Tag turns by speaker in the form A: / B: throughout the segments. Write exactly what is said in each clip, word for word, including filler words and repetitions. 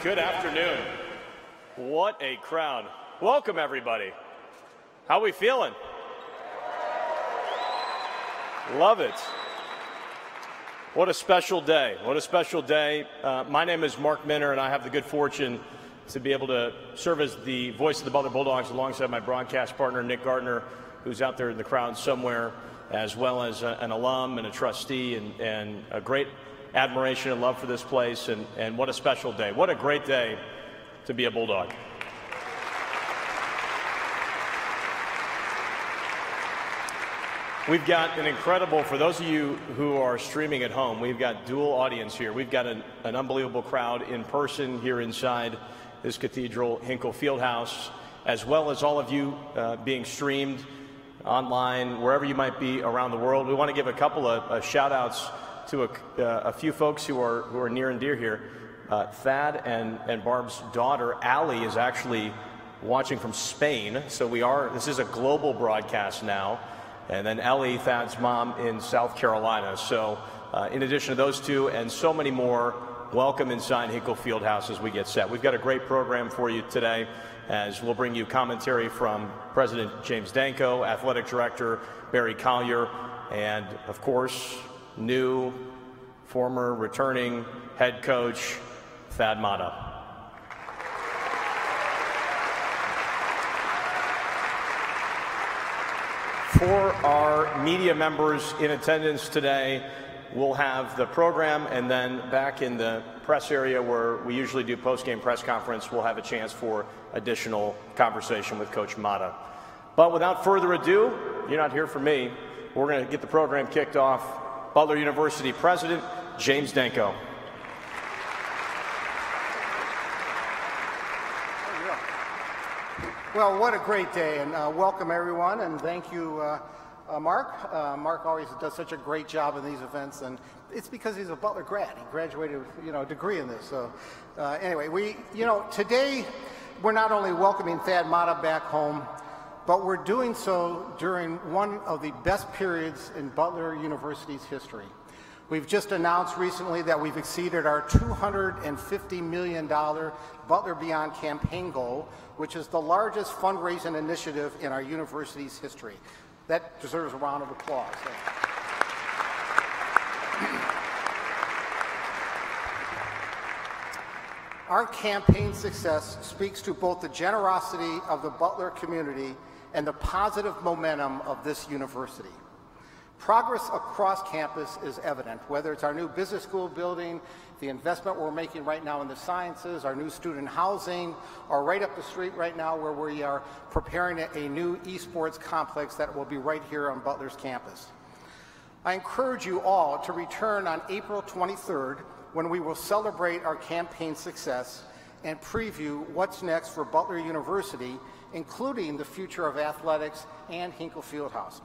A: Good afternoon. What a crowd. Welcome, everybody. How are we feeling? Love it. What a special day. What a special day. Uh, my name is Mark Minner, and I have the good fortune to be able to serve as the voice of the Butler Bulldogs alongside my broadcast partner, Nick Gardner, who's out there in the crowd somewhere, as well as a, an alum and a trustee, and, and a great admiration and love for this place. And, and what a special day. What a great day to be a Bulldog. We've got an incredible, for those of you who are streaming at home, we've got dual audience here. We've got an, an unbelievable crowd in person here inside this Cathedral Hinkle Fieldhouse, as well as all of you uh, being streamed online, wherever you might be around the world. We want to give a couple of uh, shout outs to a, uh, a few folks who are, who are near and dear here. Uh, Thad and, and Barb's daughter, Allie, is actually watching from Spain. So we are, this is a global broadcast now. And then Ellie, Thad's mom, in South Carolina. So uh, in addition to those two and so many more, welcome inside Hinkle Fieldhouse as we get set. We've got a great program for you today, as we'll bring you commentary from President James Danko, Athletic Director Barry Collier, and of course, new, former, returning head coach Thad Matta. For our media members in attendance today, we'll have the program, and then back in the press area where we usually do post-game press conference, we'll have a chance for additional conversation with Coach Matta. But without further ado, you're not here for me. We're going to get the program kicked off. Butler University President James Danko.
B: Well, what a great day, and uh, welcome everyone, and thank you, uh, uh, Mark. Uh, Mark always does such a great job in these events, and it's because he's a Butler grad. He graduated with, you know, a degree in this. So uh, anyway, we, you know, today we're not only welcoming Thad Matta back home, but we're doing so during one of the best periods in Butler University's history. We've just announced recently that we've exceeded our two hundred fifty million dollars Butler Beyond campaign goal, which is the largest fundraising initiative in our university's history. That deserves a round of applause. Our campaign success speaks to both the generosity of the Butler community and the positive momentum of this university. Progress across campus is evident, whether it's our new business school building, the investment we're making right now in the sciences, our new student housing, or right up the street right now where we are preparing a new esports complex that will be right here on Butler's campus. I encourage you all to return on April twenty-third, when we will celebrate our campaign success and preview what's next for Butler University, including the future of athletics and Hinkle Fieldhouse.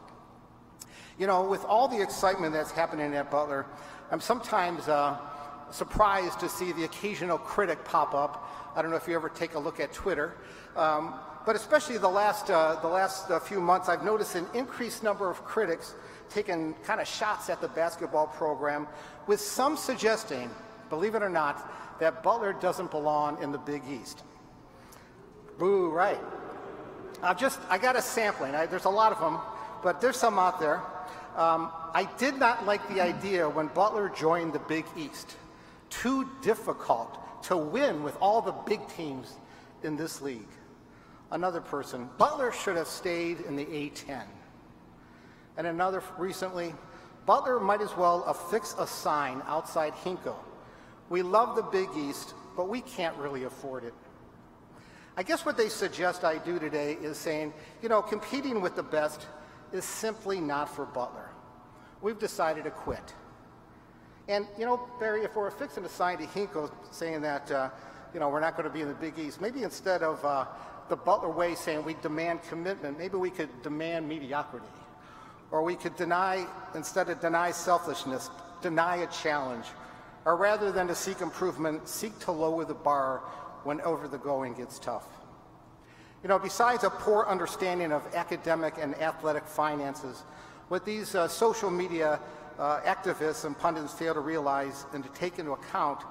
B: You know, with all the excitement that's happening at Butler, I'm sometimes uh, surprised to see the occasional critic pop up. I don't know if you ever take a look at Twitter, um, but especially the last, uh, the last uh, few months, I've noticed an increased number of critics taking kind of shots at the basketball program, with some suggesting, believe it or not, that Butler doesn't belong in the Big East. Boo, right. I've just, I got a sampling. I, there's a lot of them, but there's some out there. Um, I did not like the idea when Butler joined the Big East. Too difficult to win with all the big teams in this league. Another person, Butler should have stayed in the A ten. And another recently, Butler might as well affix a sign outside Hinkle. We love the Big East, but we can't really afford it. I guess what they suggest I do today is saying, you know, competing with the best is simply not for Butler. We've decided to quit. And, you know, Barry, if we're affixing a sign to Hinkle saying that, uh, you know, we're not going to be in the Big East, maybe instead of uh, the Butler way saying we demand commitment, maybe we could demand mediocrity. Or we could deny, instead of deny selfishness, deny a challenge. Or rather than to seek improvement, seek to lower the bar whenever the going gets tough. You know, besides a poor understanding of academic and athletic finances, what these uh, social media uh, activists and pundits fail to realize and to take into account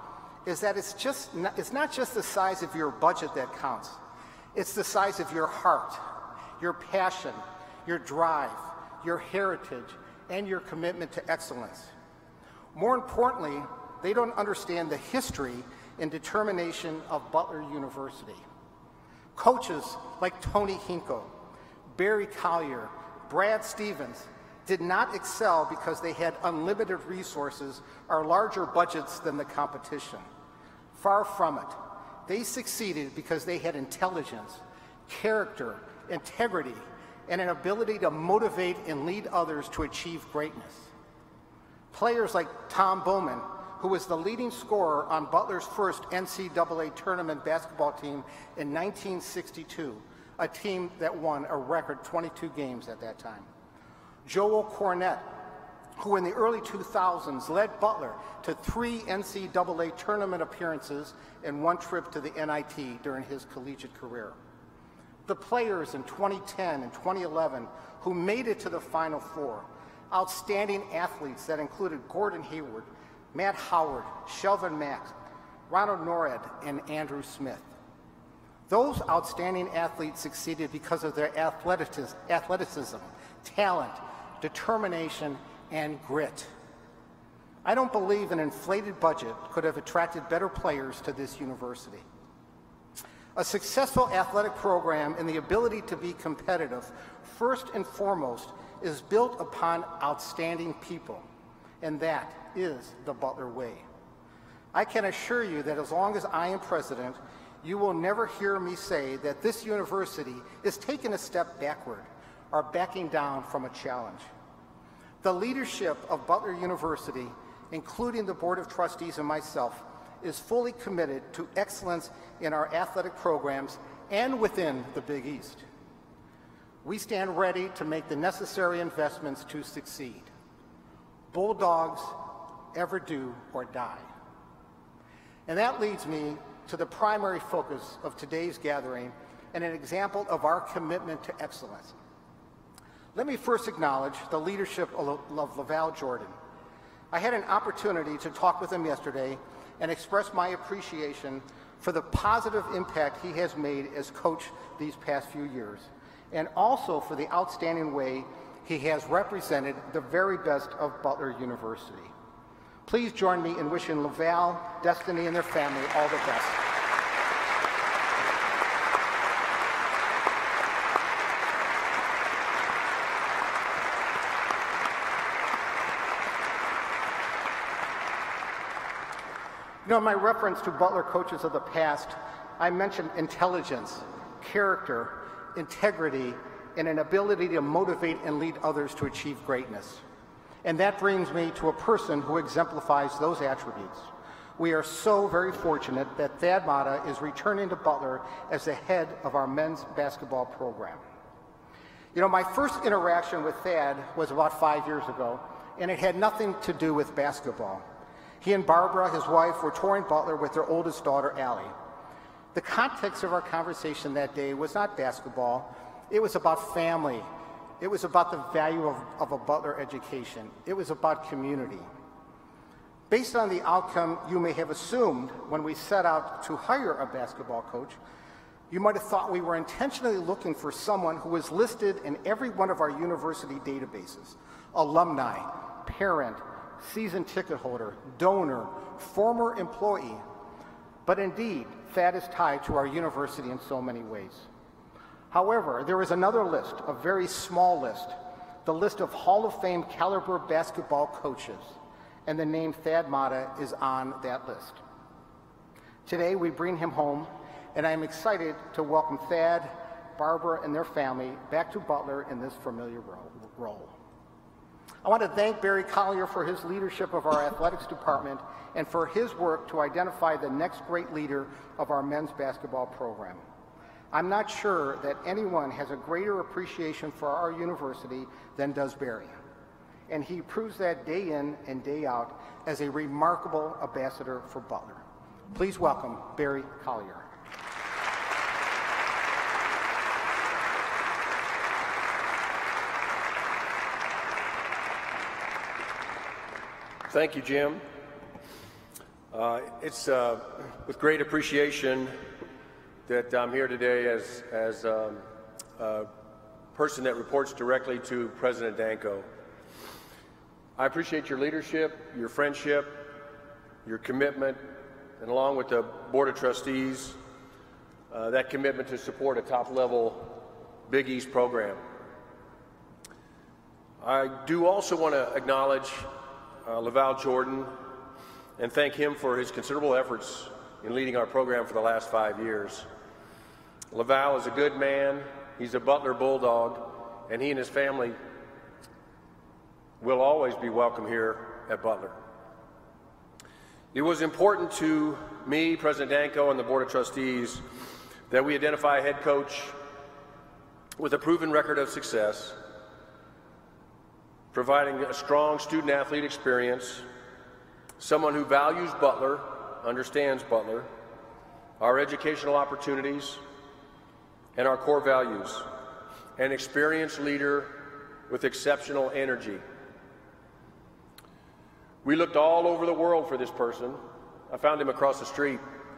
B: is that it's just not, it's not just the size of your budget that counts. It's the size of your heart, your passion, your drive, your heritage, and your commitment to excellence. More importantly, they don't understand the history and determination of Butler University. Coaches like Tony Hinkle, Barry Collier, Brad Stevens did not excel because they had unlimited resources or larger budgets than the competition. Far from it. They succeeded because they had intelligence, character, integrity, and an ability to motivate and lead others to achieve greatness. Players like Tom Bowman, who was the leading scorer on Butler's first N C double A tournament basketball team in nineteen sixty-two, a team that won a record twenty-two games at that time. Joel Cornette, who in the early two thousands led Butler to three N C double A tournament appearances and one trip to the N I T during his collegiate career. The players in twenty ten and twenty eleven who made it to the Final Four, outstanding athletes that included Gordon Hayward, Matt Howard, Shelvin Mack, Ronald Norred, and Andrew Smith. Those outstanding athletes succeeded because of their athleticism, athleticism, talent, determination, and grit. I don't believe an inflated budget could have attracted better players to this university. A successful athletic program and the ability to be competitive, first and foremost, is built upon outstanding people, and that is the Butler way. I can assure you that as long as I am president, you will never hear me say that this university is taking a step backward or backing down from a challenge. The leadership of Butler University, including the Board of Trustees and myself, is fully committed to excellence in our athletic programs and within the Big East. We stand ready to make the necessary investments to succeed. Bulldogs ever do or die. And that leads me to the primary focus of today's gathering and an example of our commitment to excellence. Let me first acknowledge the leadership of LaVall Jordan. I had an opportunity to talk with him yesterday and express my appreciation for the positive impact he has made as coach these past few years, and also for the outstanding way he has represented the very best of Butler University. Please join me in wishing LaVall, Destiny, and their family all the best. You know, in my reference to Butler coaches of the past, I mentioned intelligence, character, integrity, and an ability to motivate and lead others to achieve greatness. And that brings me to a person who exemplifies those attributes. We are so very fortunate that Thad Matta is returning to Butler as the head of our men's basketball program. You know, my first interaction with Thad was about five years ago, and it had nothing to do with basketball. He and Barbara, his wife, were touring Butler with their oldest daughter, Allie. The context of our conversation that day was not basketball. It was about family. It was about the value of, of a Butler education. It was about community. Based on the outcome you may have assumed when we set out to hire a basketball coach, you might have thought we were intentionally looking for someone who was listed in every one of our university databases: alumni, parent, season ticket holder, donor, former employee. But indeed, Thad is tied to our university in so many ways. However, there is another list, a very small list, the list of Hall of Fame caliber basketball coaches, and the name Thad Matta is on that list. Today, we bring him home, and I am excited to welcome Thad, Barbara, and their family back to Butler in this familiar role. I want to thank Barry Collier for his leadership of our athletics department and for his work to identify the next great leader of our men's basketball program. I'm not sure that anyone has a greater appreciation for our university than does Barry, and he proves that day in and day out as a remarkable ambassador for Butler. Please welcome Barry Collier.
C: Thank you, Jim. Uh, it's uh, with great appreciation that I'm here today as, as um, a person that reports directly to President Danko. I appreciate your leadership, your friendship, your commitment, and along with the Board of Trustees, uh, that commitment to support a top-level Big East program. I do also want to acknowledge uh, LaVall Jordan and thank him for his considerable efforts in leading our program for the last five years. LaVall is a good man, he's a Butler Bulldog, and he and his family will always be welcome here at Butler. It was important to me, President Danko, and the Board of Trustees that we identify a head coach with a proven record of success, providing a strong student-athlete experience, someone who values Butler, understands Butler, our educational opportunities, and our core values, an experienced leader with exceptional energy. We looked all over the world for this person. I found him across the street.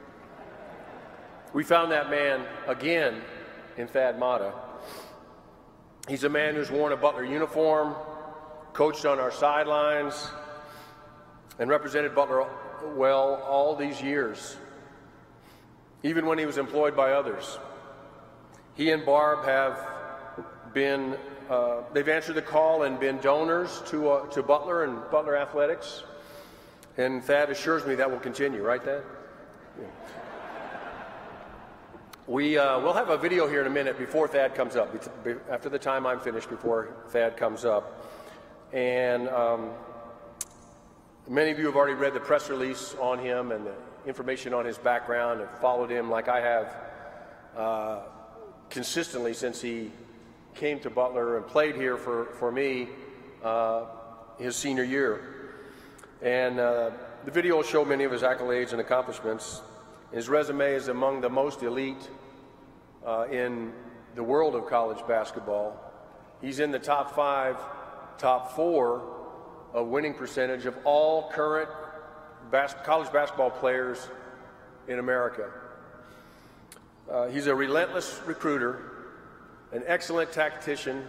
C: We found that man again in Thad Matta. He's a man who's worn a Butler uniform, coached on our sidelines, and represented Butler well all these years, even when he was employed by others. He and Barb have been, uh, they've answered the call and been donors to, uh, to Butler and Butler athletics, and Thad assures me that will continue, right, Thad? Yeah. We, uh, we'll have a video here in a minute before Thad comes up, after the time I'm finished, before Thad comes up. And um, many of you have already read the press release on him and the information on his background and followed him like I have uh, consistently since he came to Butler and played here for, for me uh, his senior year. And uh, the video will show many of his accolades and accomplishments. His resume is among the most elite uh, in the world of college basketball. He's in the top five, top four of winning percentage of all current bas- college basketball players in America. Uh, he's a relentless recruiter, an excellent tactician,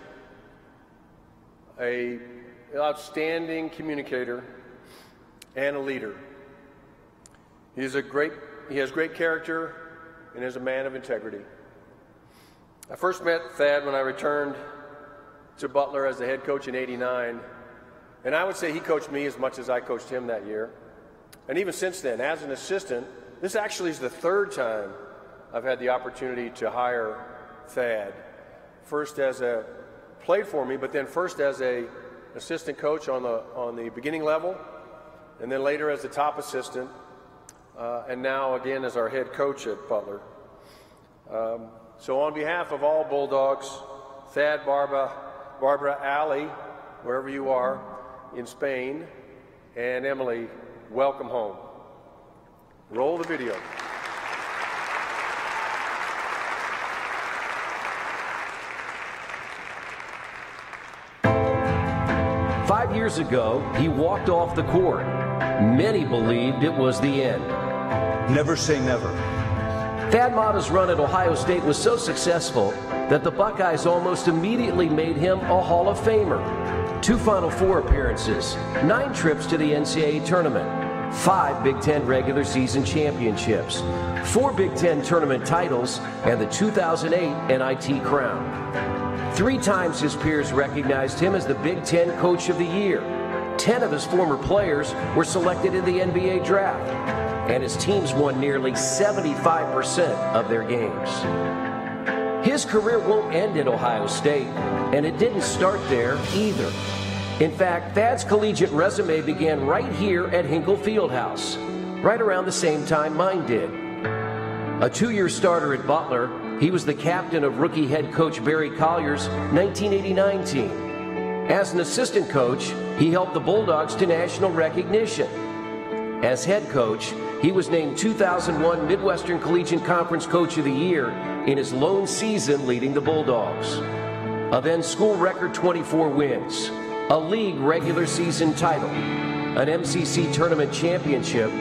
C: a, an outstanding communicator, and a leader. He's a great, he has great character and is a man of integrity. I first met Thad when I returned to Butler as the head coach in eighty-nine, and I would say he coached me as much as I coached him that year. And even since then, as an assistant, this actually is the third time I've had the opportunity to hire Thad. First as a, played for me, but then first as a assistant coach on the, on the beginning level, and then later as the top assistant, uh, and now again as our head coach at Butler. Um, so on behalf of all Bulldogs, Thad, Barbara, Barbara, Ali, wherever you are in Spain, and Emily, welcome home. Roll the video.
D: Five years ago, he walked off the court. Many believed it was the end.
E: Never say never.
D: Thad Matta's run at Ohio State was so successful that the Buckeyes almost immediately made him a Hall of Famer. Two Final Four appearances, nine trips to the N C double A tournament, five Big Ten regular season championships, four Big Ten tournament titles, and the two thousand eight N I T crown. Three times his peers recognized him as the Big Ten Coach of the Year. Ten of his former players were selected in the N B A draft, and his teams won nearly seventy-five percent of their games. His career won't end at Ohio State, and it didn't start there either. In fact, Thad's collegiate resume began right here at Hinkle Fieldhouse, right around the same time mine did. A two-year starter at Butler, he was the captain of rookie head coach Barry Collier's nineteen eighty-nine team. As an assistant coach, he helped the Bulldogs to national recognition. As head coach, he was named two thousand one Midwestern Collegiate Conference Coach of the Year in his lone season leading the Bulldogs. A then school record twenty-four wins, a league regular season title, an M C C tournament championship,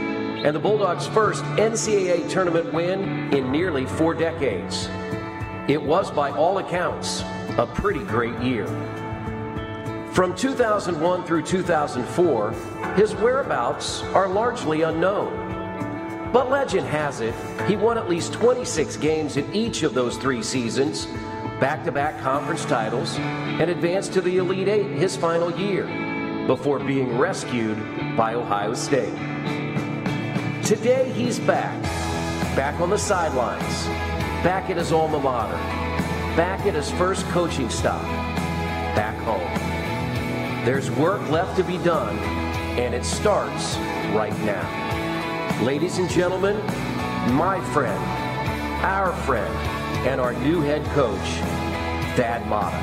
D: and the Bulldogs' first N C double A tournament win in nearly four decades. It was, by all accounts, a pretty great year. From two thousand one through two thousand four, his whereabouts are largely unknown. But legend has it, he won at least twenty-six games in each of those three seasons, back-to-back conference titles, and advanced to the Elite Eight his final year, before being rescued by Ohio State. Today he's back, back on the sidelines, back at his alma mater, back at his first coaching stop, back home. There's work left to be done, and it starts right now. Ladies and gentlemen, my friend, our friend, and our new head coach, Thad Matta.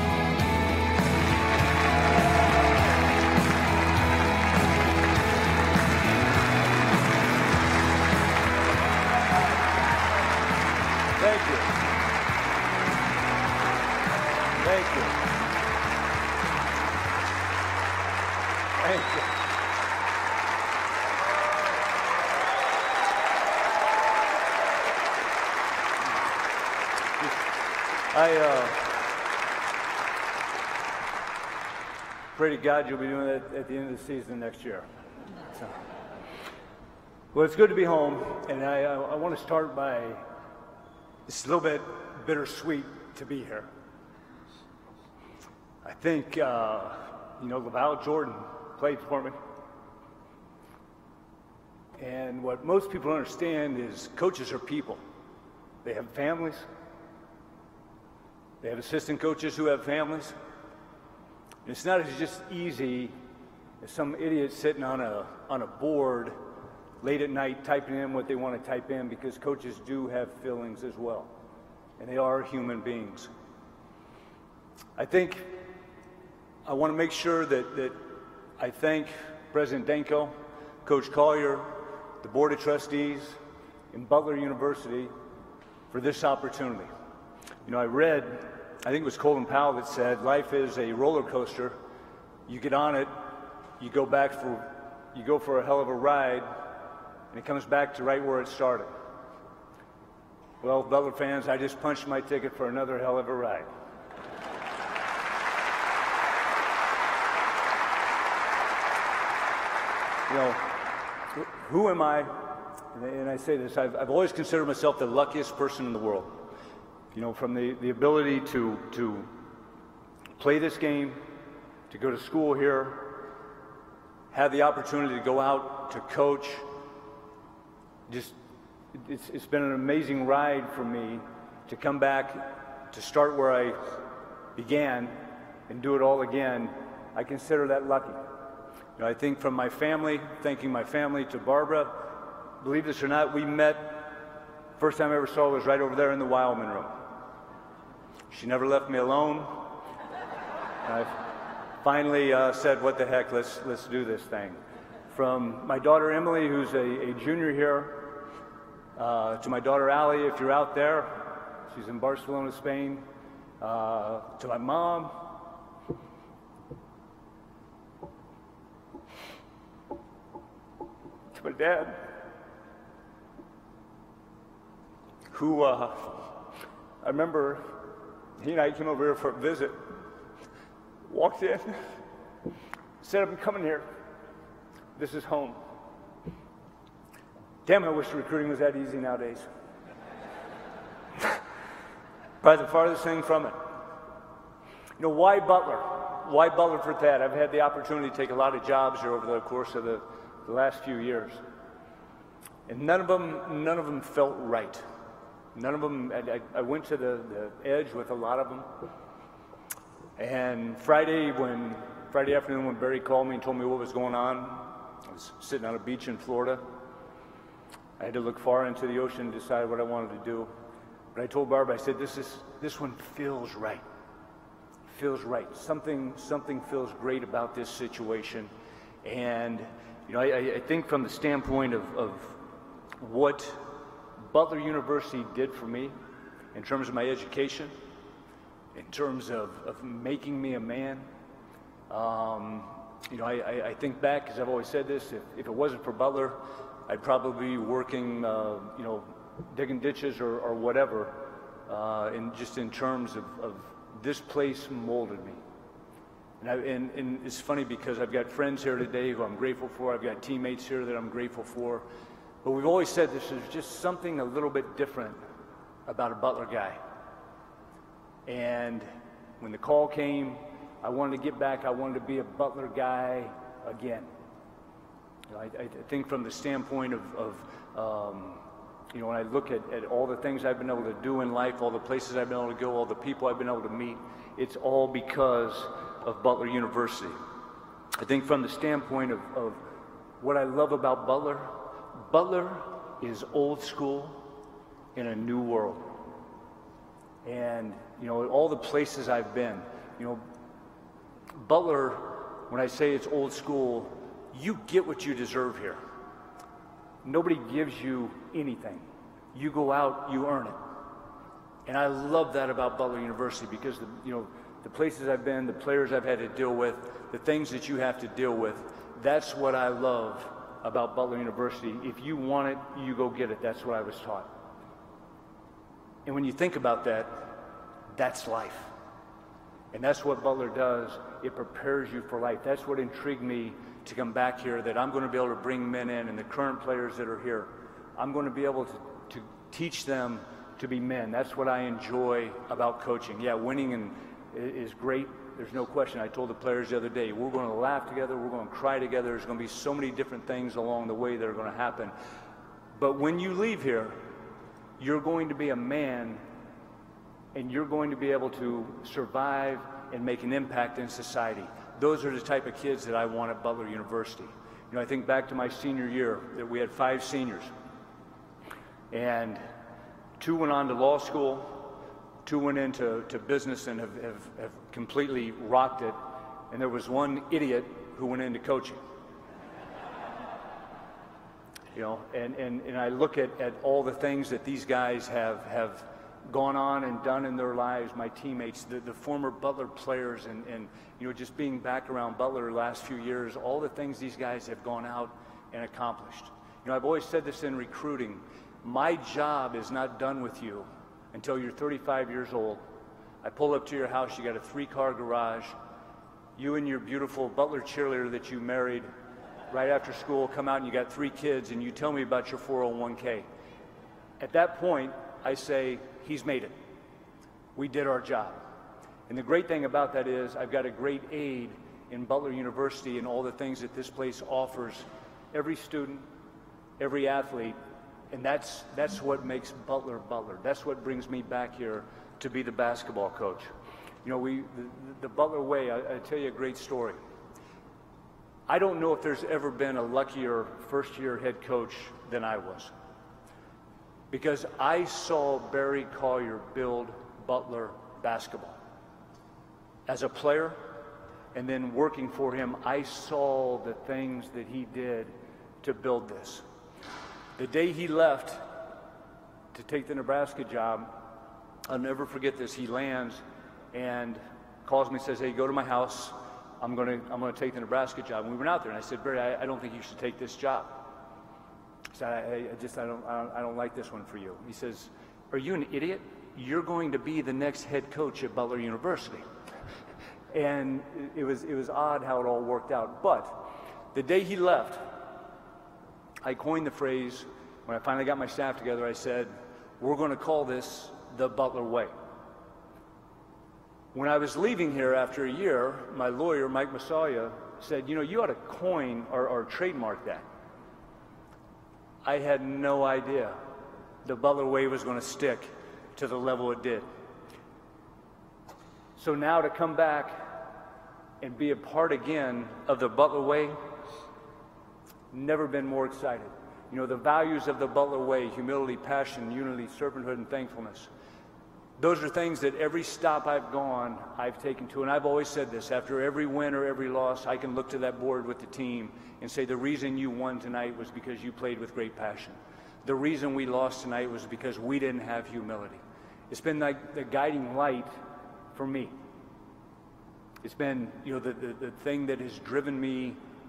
E: Thank you. Thank you. Thank you. I uh, pray to God you'll be doing that at the end of the season next year. So, well, it's good to be home, and I, I, I want to start by, it's a little bit bittersweet to be here. I think, uh, you know, LaValle Jordan played for me. And what most people don't understand is coaches are people. They have families. They have assistant coaches who have families. And it's not as just easy as some idiot sitting on a, on a board late at night typing in what they want to type in, because coaches do have feelings as well. And they are human beings. I think I want to make sure that, that I thank President Danko, Coach Collier, the Board of Trustees, and Butler University for this opportunity. You know, I read, I think it was Colin Powell that said, life is a roller coaster. You get on it, you go back for, you go for a hell of a ride, and it comes back to right where it started. Well, Butler fans, I just punched my ticket for another hell of a ride. You know, who am I? And I say this, I've, I've always considered myself the luckiest person in the world. You know, from the, the ability to, to play this game, to go to school here, have the opportunity to go out to coach. Just, it's, it's been an amazing ride for me to come back, to start where I began and do it all again. I consider that lucky. You know, I think from my family, thanking my family, to Barbara, believe this or not, we met, first time I ever saw her was right over there in the Wildman room. She never left me alone. And I finally uh, said, what the heck, let's, let's do this thing. From my daughter Emily, who's a, a junior here, uh, to my daughter Allie, if you're out there, she's in Barcelona, Spain, uh, to my mom, to my dad, who uh, I remember he and I came over here for a visit, walked in, said, I'm coming here. This is home. Damn, I wish recruiting was that easy nowadays. Probably the farthest thing from it. You know, why Butler? Why Butler for Thad? I've had the opportunity to take a lot of jobs here over the course of the, the last few years. And none of them, none of them felt right. None of them, I, I went to the, the edge with a lot of them. And Friday, when, Friday afternoon when Barry called me and told me what was going on, I was sitting on a beach in Florida. I had to look far into the ocean to decide what I wanted to do. But I told Barb, I said, this is, this one feels right. Feels right. Something, something feels great about this situation. And, you know, I, I think from the standpoint of, of what Butler University did for me in terms of my education, in terms of, of making me a man. Um, you know, I, I think back, because I've always said this, if, if it wasn't for Butler, I'd probably be working, uh, you know, digging ditches or, or whatever, uh, in just in terms of, of this place molded me. And, I, and, and it's funny because I've got friends here today who I'm grateful for. I've got teammates here that I'm grateful for. But we've always said this is just something a little bit different about a Butler guy. And when the call came, I wanted to get back. I wanted to be a Butler guy again. You know, I, I think from the standpoint of, of um, you know, when I look at, at all the things I've been able to do in life, all the places I've been able to go, all the people I've been able to meet, it's all because of Butler University. I think from the standpoint of, of what I love about Butler, Butler is old school in a new world. And, you know, all the places I've been, you know, Butler, when I say it's old school, you get what you deserve here. Nobody gives you anything. You go out, you earn it. And I love that about Butler University because, the, you know, the places I've been, the players I've had to deal with, the things that you have to deal with, that's what I love about Butler University. If you want it, you go get it. That's what I was taught. And when you think about that, that's life. And that's what Butler does. It prepares you for life. That's what intrigued me to come back here, that I'm going to be able to bring men in, and the current players that are here, I'm going to be able to, to teach them to be men. That's what I enjoy about coaching. Yeah, winning and, is great. There's no question. I told the players the other day, we're going to laugh together, we're going to cry together. There's going to be so many different things along the way that are going to happen. But when you leave here, you're going to be a man, and you're going to be able to survive and make an impact in society. Those are the type of kids that I want at Butler University. You know, I think back to my senior year that we had five seniors, and two went on to law school, two went into to business and have, have, have completely rocked it, and there was one idiot who went into coaching. You know, and, and, and I look at, at all the things that these guys have, have gone on and done in their lives, my teammates, the, the former Butler players, and, and, you know, just being back around Butler the last few years, all the things these guys have gone out and accomplished. You know, I've always said this in recruiting, my job is not done with you until you're thirty-five years old. I pull up to your house, you got a three-car garage, you and your beautiful Butler cheerleader that you married right after school come out and you got three kids, and you tell me about your four oh one K. At that point, I say, he's made it. We did our job. And the great thing about that is I've got a great aide in Butler University and all the things that this place offers every student, every athlete, and that's, that's what makes Butler Butler. That's what brings me back here to be the basketball coach. You know, we, the, the Butler way, I, I tell you a great story. I don't know if there's ever been a luckier first-year head coach than I was, because I saw Barry Collier build Butler basketball. As a player, and then working for him, I saw the things that he did to build this. The day he left to take the Nebraska job, I'll never forget this. He lands and calls me and says, hey, go to my house. I'm going to I'm going to take the Nebraska job. And we went out there, and I said, Barry, I, I don't think you should take this job. He said, I, I just I don't, I don't I don't like this one for you. He says, are you an idiot? You're going to be the next head coach at Butler University. And it was it was odd how it all worked out. But the day he left, I coined the phrase, when I finally got my staff together, I said, we're going to call this the Butler way. When I was leaving here after a year, my lawyer, Mike Massalia, said, you know, you ought to coin or, or trademark that. I had no idea the Butler way was going to stick to the level it did. So now to come back and be a part again of the Butler way, never been more excited. You know, the values of the Butler way, humility, passion, unity, servanthood, and thankfulness. Those are things that every stop I've gone, I've taken to. And I've always said this, after every win or every loss, I can look to that board with the team and say, the reason you won tonight was because you played with great passion. The reason we lost tonight was because we didn't have humility. It's been like the guiding light for me. It's been, you know, the, the, the thing that has driven me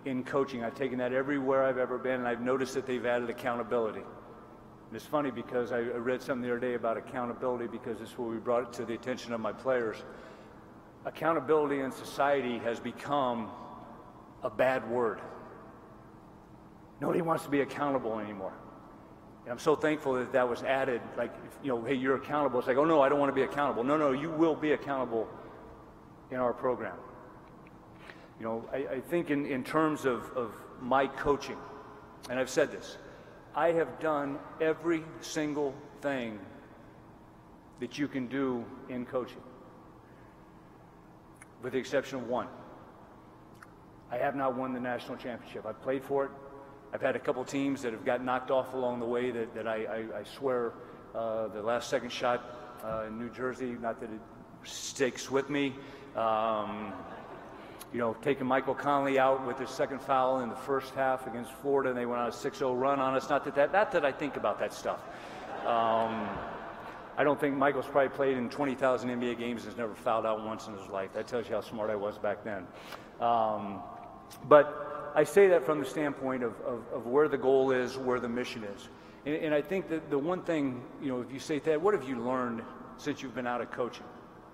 E: in coaching. I've taken that everywhere I've ever been, and I've noticed that they've added accountability. And it's funny because I, I read something the other day about accountability, because it's where we brought it to the attention of my players. Accountability in society has become a bad word. Nobody wants to be accountable anymore. And I'm so thankful that that was added, like, you know, hey, you're accountable. It's like, oh no, I don't want to be accountable. No, no, you will be accountable in our program. You know, I, I think in, in terms of, of my coaching, and I've said this, I have done every single thing that you can do in coaching, with the exception of one. I have not won the national championship. I've played for it. I've had a couple teams that have got knocked off along the way that, that I, I, I swear uh, the last second shot uh, in New Jersey, not that it sticks with me, um, you know, taking Michael Conley out with his second foul in the first half against Florida, and they went on a six oh run on us. Not that, that, not that I think about that stuff. Um, I don't think Michael's probably played in twenty thousand N B A games and has never fouled out once in his life. That tells you how smart I was back then. Um, but I say that from the standpoint of, of, of where the goal is, where the mission is. And, and I think that the one thing, you know, if you say, Thad, what have you learned since you've been out of coaching?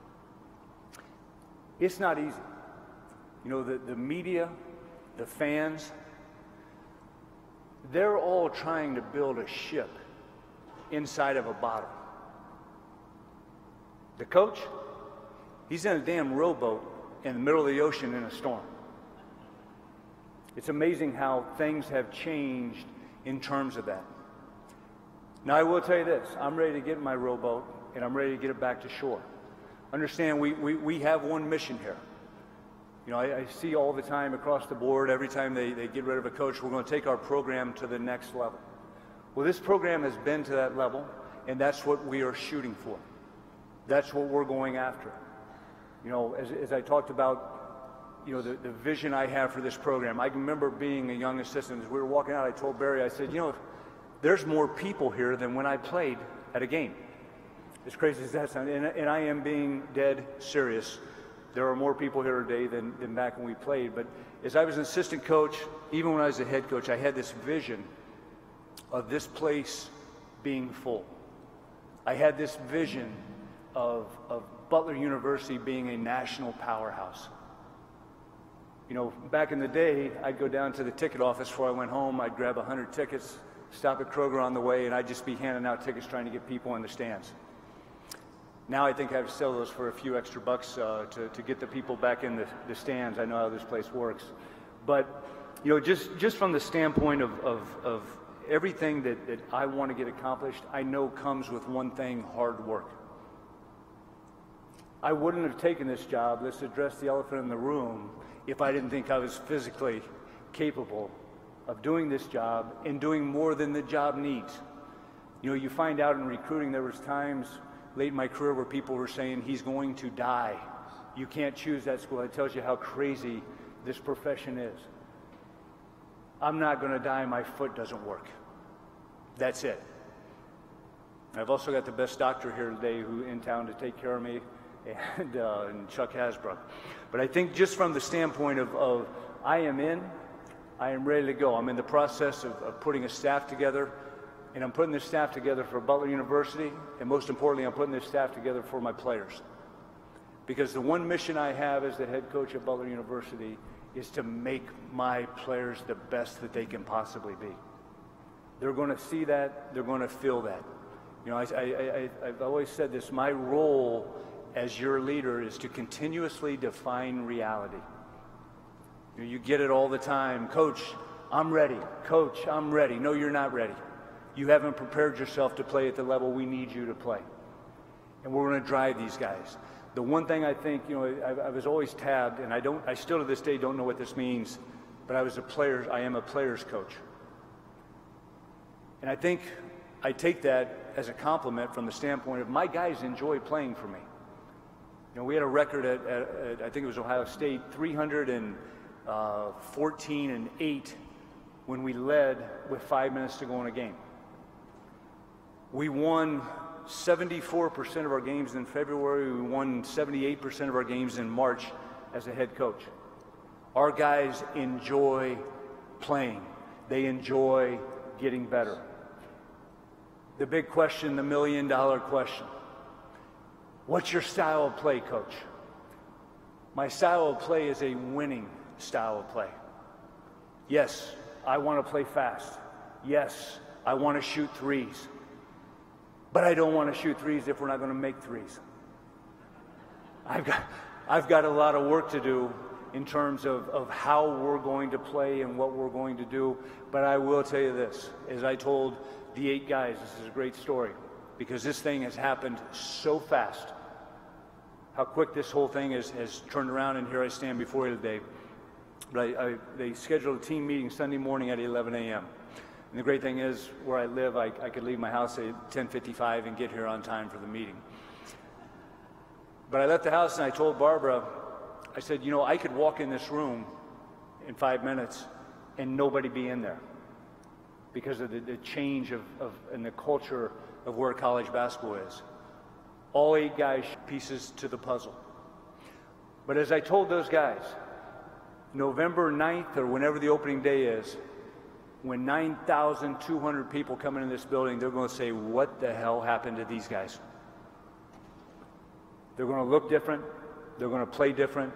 E: It's not easy. You know, the, the media, the fans, they're all trying to build a ship inside of a bottle. The coach, he's in a damn rowboat in the middle of the ocean in a storm. It's amazing how things have changed in terms of that. Now, I will tell you this. I'm ready to get in my rowboat, and I'm ready to get it back to shore. Understand, we, we, we have one mission here. You know, I, I see all the time across the board, every time they, they get rid of a coach, we're going to take our program to the next level. Well, this program has been to that level, and that's what we are shooting for. That's what we're going after. You know, as, as I talked about, you know, the, the vision I have for this program. I can remember being a young assistant. As we were walking out, I told Barry, I said, you know, there's more people here than when I played at a game. As crazy as that sounds, and, and I am being dead serious. There are more people here today than, than back when we played. But as I was an assistant coach, even when I was a head coach, I had this vision of this place being full. I had this vision of, of Butler University being a national powerhouse. You know, back in the day, I'd go down to the ticket office before I went home. I'd grab a hundred tickets, stop at Kroger on the way, and I'd just be handing out tickets trying to get people in the stands. Now I think I have to sell those for a few extra bucks uh, to, to get the people back in the, the stands. I know how this place works. But, you know, just, just from the standpoint of, of, of everything that, that I want to get accomplished, I know comes with one thing: hard work. I wouldn't have taken this job, let's address the elephant in the room, if I didn't think I was physically capable of doing this job and doing more than the job needs. You know, you find out in recruiting, there was times late in my career where people were saying, he's going to die. You can't choose that school. It tells you how crazy this profession is. I'm not going to die, my foot doesn't work. That's it. I've also got the best doctor here today who in town to take care of me, and, uh, and Chuck Hasbrook. But I think just from the standpoint of, of I am in, I am ready to go. I'm in the process of, of putting a staff together, and I'm putting this staff together for Butler University, and most importantly, I'm putting this staff together for my players. Because the one mission I have as the head coach at Butler University is to make my players the best that they can possibly be. They're going to see that, they're going to feel that. You know, I, I, I, I've always said this, my role as your leader is to continuously define reality. You know, you get it all the time. Coach, I'm ready. Coach, I'm ready. No, you're not ready. You haven't prepared yourself to play at the level we need you to play. And we're going to drive these guys. The one thing I think, you know, I, I was always tabbed, and I don't, I still to this day don't know what this means, but I was a player, I am a player's coach. And I think I take that as a compliment from the standpoint of my guys enjoy playing for me. You know, we had a record at, at, at I think it was Ohio State, three hundred fourteen and eight when we led with five minutes to go in a game. We won seventy-four percent of our games in February. We won seventy-eight percent of our games in March as a head coach. Our guys enjoy playing. They enjoy getting better. The big question, the million dollar question. What's your style of play, Coach? My style of play is a winning style of play. Yes, I want to play fast. Yes, I want to shoot threes. But I don't want to shoot threes if we're not going to make threes. I've got, I've got a lot of work to do in terms of, of how we're going to play and what we're going to do. But I will tell you this, as I told the eight guys, this is a great story, because this thing has happened so fast. How quick this whole thing has, has turned around, and here I stand before you today. But I, I, they scheduled a team meeting Sunday morning at eleven a m And the great thing is, where I live, I, I could leave my house at ten fifty-five and get here on time for the meeting. But I left the house and I told Barbara, I said, you know, I could walk in this room in five minutes and nobody be in there because of the, the change of, of and the culture of where college basketball is. All eight guys pieces to the puzzle. But as I told those guys, November ninth or whenever the opening day is, when nine thousand two hundred people come into this building, they're going to say, what the hell happened to these guys? They're going to look different. They're going to play different.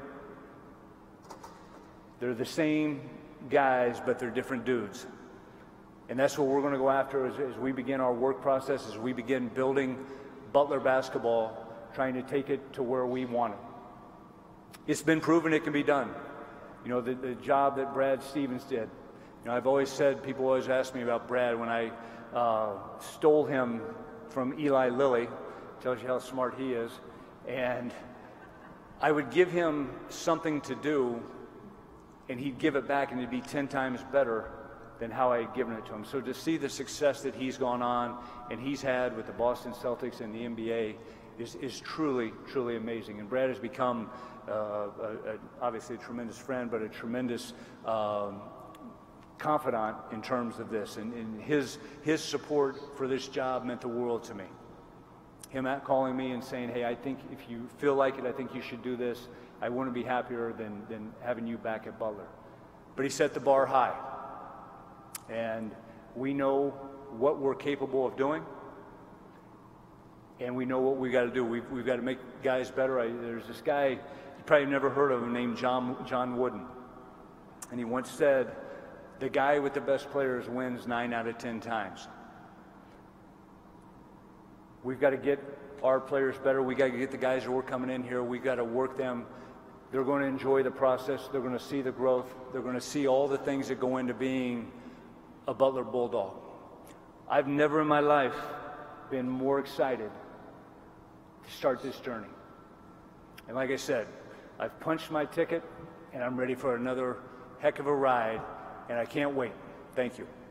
E: They're the same guys, but they're different dudes. And that's what we're going to go after as, as we begin our work process, as we begin building Butler basketball, trying to take it to where we want it. It's been proven it can be done. You know, the, the job that Brad Stevens did. You know, I've always said, people always ask me about Brad when I uh, stole him from Eli Lilly. Tells you how smart he is. And I would give him something to do, and he'd give it back, and it'd be ten times better than how I had given it to him. So to see the success that he's gone on and he's had with the Boston Celtics and the N B A is, is truly, truly amazing. And Brad has become uh, a, a, obviously a tremendous friend, but a tremendous um, confidant in terms of this. And, and his, his support for this job meant the world to me. Him at calling me and saying, hey, I think if you feel like it, I think you should do this. I wouldn't be happier than, than having you back at Butler. But he set the bar high. And we know what we're capable of doing. And we know what we got to do. We've, we've got to make guys better. I, there's this guy, you probably never heard of him, named John, John Wooden. And he once said, the guy with the best players wins nine out of ten times. We've got to get our players better. We've got to get the guys who are coming in here. We've got to work them. They're going to enjoy the process. They're going to see the growth. They're going to see all the things that go into being a Butler Bulldog. I've never in my life been more excited to start this journey. And like I said, I've punched my ticket, and I'm ready for another heck of a ride, and I can't wait. Thank you.